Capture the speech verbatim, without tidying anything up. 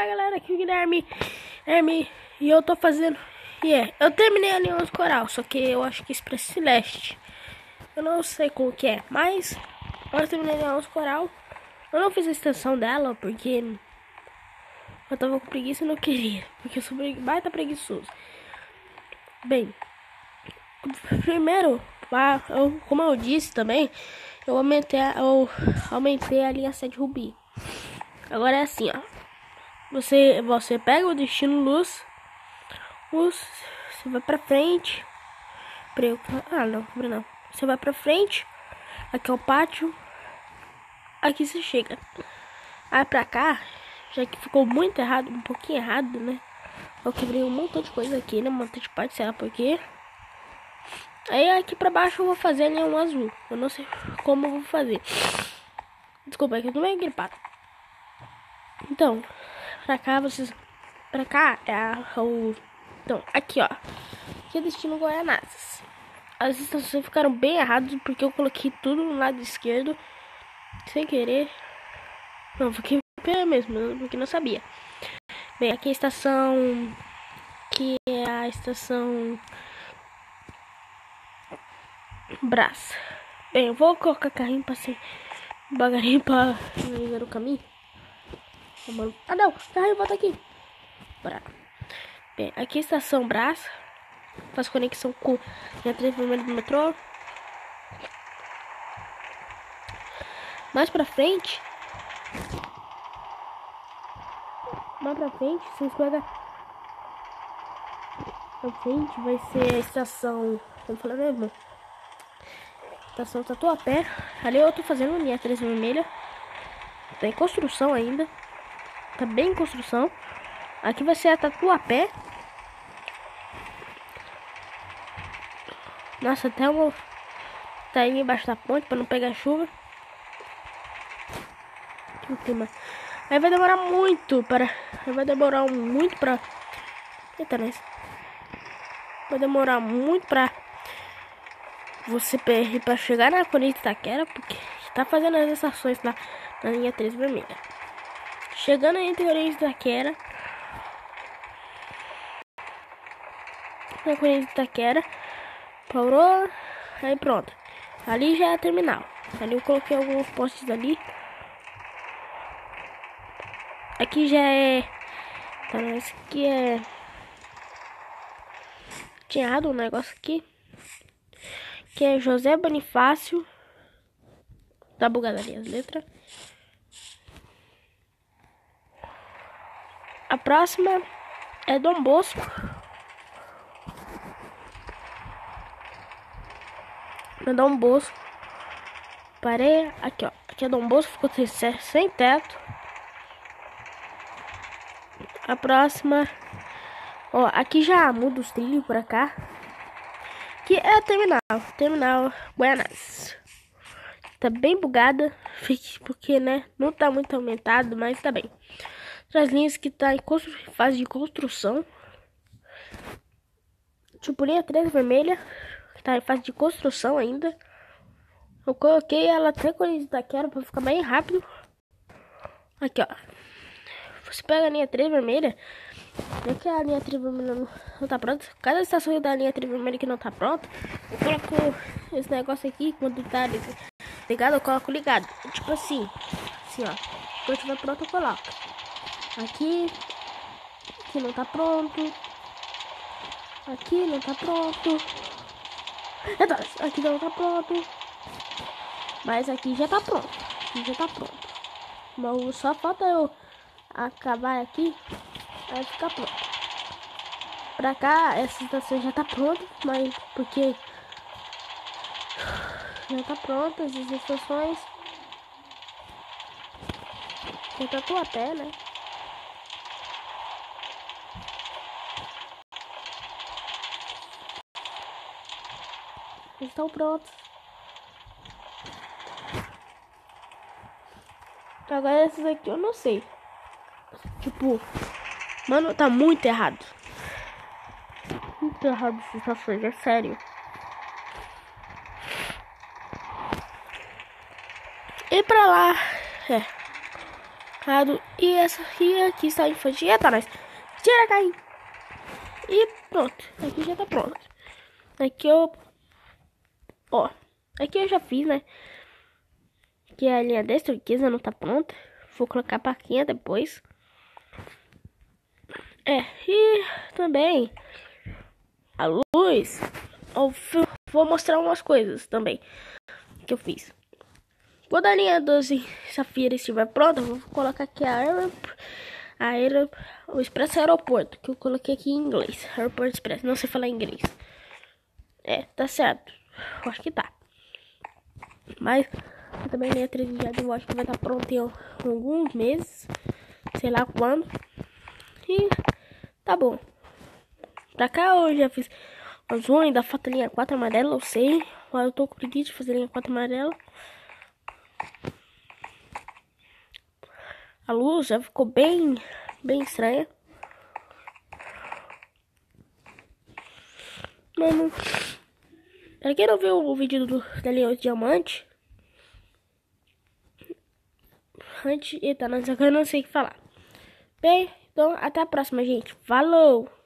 Fala galera, aqui é o Guilherme, Guilherme e eu tô fazendo. E yeah, é, eu terminei a Aliança Coral, só que eu acho que Expresso Celeste. Eu não sei qual que é, mas eu terminei a Aliança Coral. Eu não fiz a extensão dela porque eu tava com preguiça e não queria, porque eu sou baita preguiçoso. Bem, primeiro, eu, como eu disse também, eu aumentei, a, eu aumentei a linha sete Rubi. Agora é assim, ó. Você, você pega o destino luz, luz, você vai pra frente. Pre... Ah, não, não. Você vai pra frente. Aqui é o pátio. Aqui você chega. Aí pra cá, já que ficou muito errado, um pouquinho errado, né? Eu quebrei um montão de coisa aqui, né? Um montão de parte, sei lá por quê. Aí aqui pra baixo eu vou fazer ali um azul. Eu não sei como eu vou fazer. Desculpa, é que eu tô meio gripado. Então, pra cá vocês... Pra cá é a, o... Então, aqui ó. Aqui é destino Goianazes. As estações ficaram bem erradas porque eu coloquei tudo no lado esquerdo. Sem querer. Não, fiquei pé mesmo, porque não sabia. Bem, aqui é a estação... Que é a estação... Brás. Bem, eu vou colocar carrinho pra ser... Devagarinho pra ver o caminho. Ah não, carrinho, volta aqui. Bora. Bem, aqui é a estação Brás. Faz conexão com a trem vermelho do metrô. Mais pra frente. Mais pra frente, vocês pegam. Pra frente vai ser a estação. Como falar mesmo? Estação Tatuapé. Ali eu tô fazendo linha três vermelha. Tá em construção ainda. Tá bem em construção. Aqui vai ser a Tatuapé. Nossa, até uma... Tá aí embaixo da ponte pra não pegar chuva. Aí vai demorar muito para... Aí vai demorar muito pra... Eita, né? Vai demorar muito pra... Você ir pra chegar na Corinthians Itaquera, porque tá fazendo as estações lá na linha três vermelha. Chegando aí entre Corinthians Itaquera. Na Corinthians Itaquera. Parou. Aí pronto. Ali já é a terminal. Ali eu coloquei alguns postes ali. Aqui já é... Tá, esse aqui é... Tinha errado um negócio aqui. Que é José Bonifácio. Tá bugada ali as letras. A próxima é Dom Bosco. É Dom Bosco. Parei. Aqui, ó. Aqui é Dom Bosco. Ficou sem, sem teto. A próxima. Ó, aqui já muda os trilhos pra cá. Que é a terminal. Terminal Goianazes. Tá bem bugada. Porque, né? Não tá muito aumentado, mas tá bem. Outras linhas que tá em fase de construção. Tipo, linha três vermelha. Que tá em fase de construção ainda. Eu coloquei ela até quando eles Itaquera pra ficar bem rápido. Aqui, ó. Você pega a linha três vermelha. Já que a linha três vermelha não, não tá pronta. Cada estação da linha três vermelha que não tá pronta, eu coloco esse negócio aqui. Quando tá ligado, eu coloco ligado. Tipo assim. Assim, ó. Quando tiver pronto, eu coloco. Aqui. Aqui não tá pronto. Aqui não tá pronto. Aqui não tá pronto. Mas aqui já tá pronto. Aqui já tá pronto. Mas só falta eu acabar aqui. Vai ficar pronto. Pra cá, essa estação já tá pronta. Mas porque já tá pronta as estações. Eu tô a pé, né? Estão prontos. Agora esses aqui eu não sei. Tipo, mano, tá muito errado. Muito errado essas estações, é sério. E pra lá, é. Errado. E essa aqui, aqui está a infante. Eita, nós. Tira, Caim. E pronto. Aqui já tá pronto. Aqui eu... Ó. Aqui eu já fiz, né? Que a linha destrutiva não tá pronta. Vou colocar a plaquinha depois. É. E também... A luz... Eu vou mostrar umas coisas também. Que eu fiz. Quando a linha doze Safira estiver pronta, eu vou colocar aqui a Aeroporto, a Aero, o Expresso Aeroporto, que eu coloquei aqui em inglês. Aeroporto Expresso, não sei falar inglês. É, tá certo. Eu acho que tá. Mas também a linha três de Jardim eu acho que vai estar pronta em alguns meses. Sei lá quando. E tá bom. Pra cá eu já fiz as unhas, ainda falta linha quatro amarela, eu sei. Mas eu tô com preguiça de fazer linha quatro amarela. A luz já ficou bem, bem estranha. Mano, pra quem não viu o vídeo do, da Leão Diamante, antes, eita, nós agora não sei o que falar. Bem, então até a próxima, gente. Falou!